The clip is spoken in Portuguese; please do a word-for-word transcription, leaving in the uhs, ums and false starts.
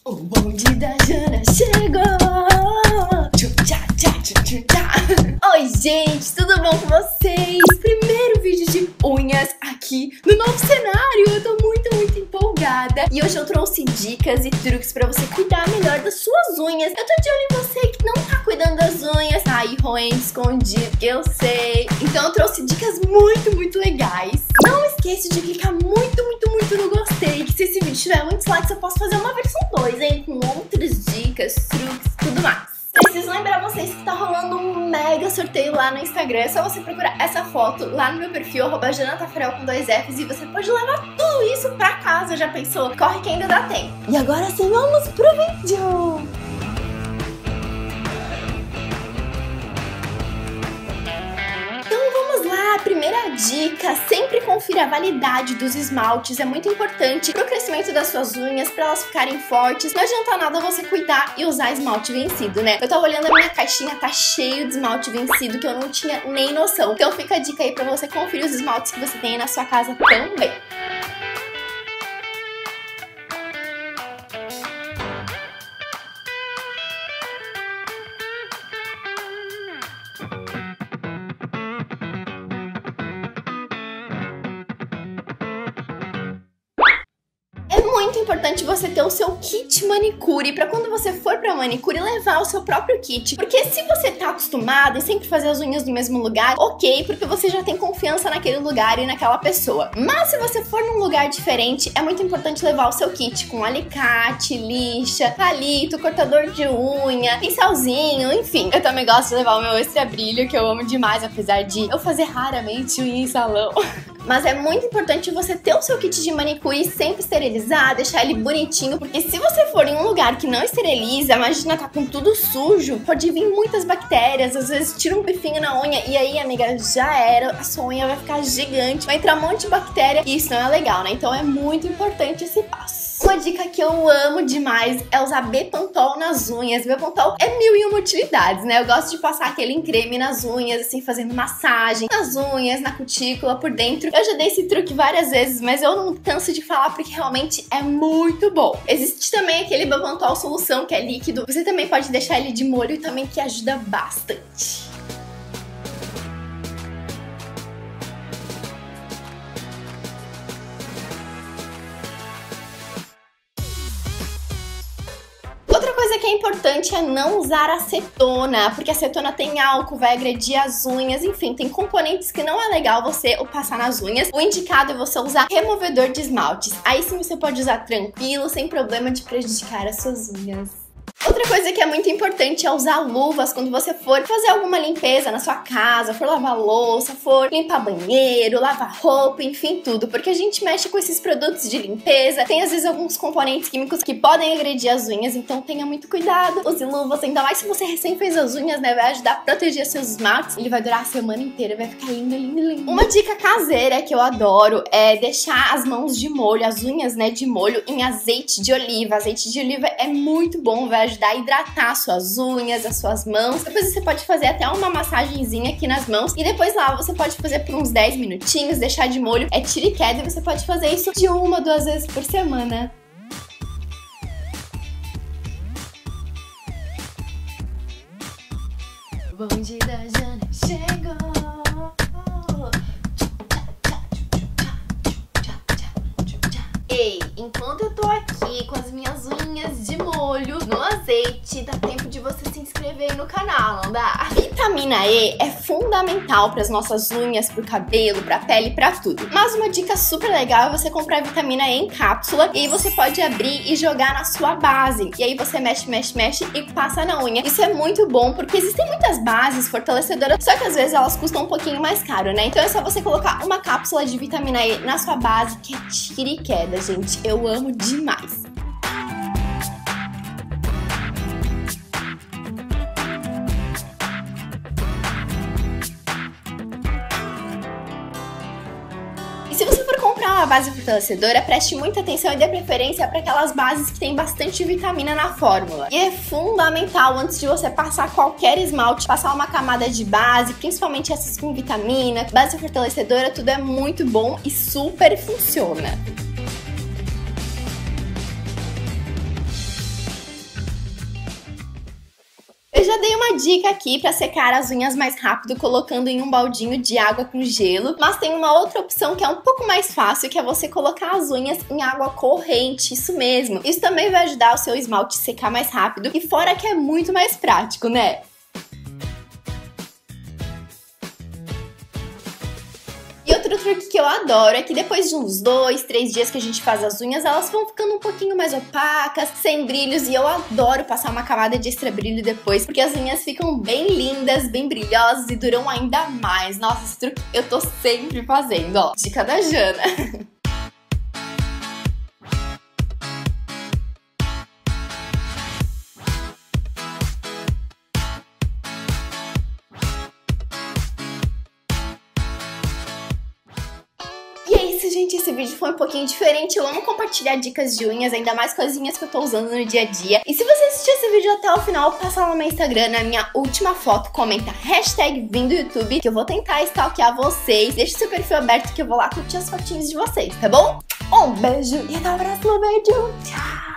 O bonde da Jana chegou! Tchá, tchá, tchá, tchá, tchá. Oi, gente, tudo bom com vocês? Primeiro vídeo de unhas aqui no novo cenário. Eu tô muito, muito empolgada. E hoje eu trouxe dicas e truques pra você cuidar melhor das suas unhas. Eu tô de olho em você que não tá cuidando das unhas, tá aí roendo escondido, que eu sei. Então eu trouxe dicas muito, muito legais. Não esqueça de clicar muito, muito, muito no gostei, que se esse vídeo tiver muitos likes eu posso fazer uma versão dois, hein? Com outras dicas, truques, tudo mais. Preciso lembrar vocês que tá rolando um mega sorteio lá no Instagram. É só você procurar essa foto lá no meu perfil, arroba janatafarel com dois Fs, e você pode levar tudo isso pra casa, já pensou? Corre que ainda dá tempo. E agora sim, vamos pro vídeo! A primeira dica, sempre confira a validade dos esmaltes, é muito importante pro crescimento das suas unhas, pra elas ficarem fortes. Não adianta nada você cuidar e usar esmalte vencido, né? Eu tava olhando a minha caixinha, tá cheio de esmalte vencido que eu não tinha nem noção. Então fica a dica aí pra você conferir os esmaltes que você tem aí na sua casa também. Muito importante você ter o seu kit manicure pra quando você for pra manicure levar o seu próprio kit, porque se você tá acostumado em sempre fazer as unhas no mesmo lugar, ok, porque você já tem confiança naquele lugar e naquela pessoa. Mas se você for num lugar diferente, é muito importante levar o seu kit com alicate, lixa, palito, cortador de unha, pincelzinho, enfim. Eu também gosto de levar o meu extra brilho, que eu amo demais, apesar de eu fazer raramente unha em salão. Mas é muito importante você ter o seu kit de manicure sempre esterilizado, deixar ele bonitinho, porque se você for em um lugar que não esteriliza, imagina tá com tudo sujo, pode vir muitas bactérias, às vezes tira um bifinho na unha e aí, amiga, já era, a sua unha vai ficar gigante, vai entrar um monte de bactéria e isso não é legal, né? Então é muito importante esse passo. Uma dica que eu amo demais é usar Bepantol nas unhas. Bepantol é mil e uma utilidades, né? Eu gosto de passar aquele creme nas unhas, assim, fazendo massagem nas unhas, na cutícula, por dentro. Eu já dei esse truque várias vezes, mas eu não canso de falar porque realmente é muito bom. Existe também aquele Bepantol solução, que é líquido. Você também pode deixar ele de molho também, que ajuda bastante. Outra coisa que é importante é não usar acetona, porque a acetona tem álcool, vai agredir as unhas, enfim, tem componentes que não é legal você passar nas unhas. O indicado é você usar removedor de esmaltes. Aí sim você pode usar tranquilo, sem problema de prejudicar as suas unhas. Outra coisa que é muito importante é usar luvas quando você for fazer alguma limpeza na sua casa, for lavar louça, for limpar banheiro, lavar roupa, enfim, tudo. Porque a gente mexe com esses produtos de limpeza, tem às vezes alguns componentes químicos que podem agredir as unhas, então tenha muito cuidado. Use luvas, ainda mais se você recém fez as unhas, né? Vai ajudar a proteger seus esmaltes. Ele vai durar a semana inteira, vai ficar lindo, lindo, lindo. Uma dica caseira que eu adoro é deixar as mãos de molho, as unhas, né, de molho em azeite de oliva. Azeite de oliva é muito bom, vai ajudar a hidratar suas unhas, as suas mãos. Depois você pode fazer até uma massagenzinha aqui nas mãos e depois lá você pode fazer por uns dez minutinhos, deixar de molho. É tira e queda e você pode fazer isso de uma, duas vezes por semana. O bonde da Jana chegou. Ei, enquanto eu tô aqui com as minhas unhas de molho no azeite, dá tempo de você se inscrever no canal, não dá? A vitamina E é fundamental para as nossas unhas, pro cabelo, pra pele, pra tudo. Mas uma dica super legal é você comprar a vitamina E em cápsula e aí você pode abrir e jogar na sua base. E aí você mexe, mexe, mexe e passa na unha. Isso é muito bom porque existem muitas bases fortalecedoras, só que às vezes elas custam um pouquinho mais caro, né? Então é só você colocar uma cápsula de vitamina E na sua base, que é tira e queda, gente. Eu amo demais. E se você for comprar uma base fortalecedora, preste muita atenção e dê preferência para aquelas bases que tem bastante vitamina na fórmula. E é fundamental, antes de você passar qualquer esmalte, passar uma camada de base, principalmente essas com vitamina, base fortalecedora, tudo é muito bom e super funciona. já dei uma dica aqui pra secar as unhas mais rápido, colocando em um baldinho de água com gelo, mas tem uma outra opção que é um pouco mais fácil, que é você colocar as unhas em água corrente, isso mesmo. Isso também vai ajudar o seu esmalte a secar mais rápido, e fora que é muito mais prático, né? Outro truque que eu adoro é que depois de uns dois, três dias que a gente faz as unhas, elas vão ficando um pouquinho mais opacas, sem brilhos, e eu adoro passar uma camada de extra brilho depois, porque as unhas ficam bem lindas, bem brilhosas e duram ainda mais. Nossa, esse truque eu tô sempre fazendo, ó. Dica da Jana. E é isso, gente, esse vídeo foi um pouquinho diferente. Eu amo compartilhar dicas de unhas, ainda mais coisinhas que eu tô usando no dia a dia. E se você assistiu esse vídeo até o final, passa lá no meu Instagram, na minha última foto, comenta hashtag vim do YouTube, que eu vou tentar stalkear vocês. Deixa o seu perfil aberto que eu vou lá curtir as fotinhas de vocês, tá bom? Um beijo e até o próximo vídeo. Tchau!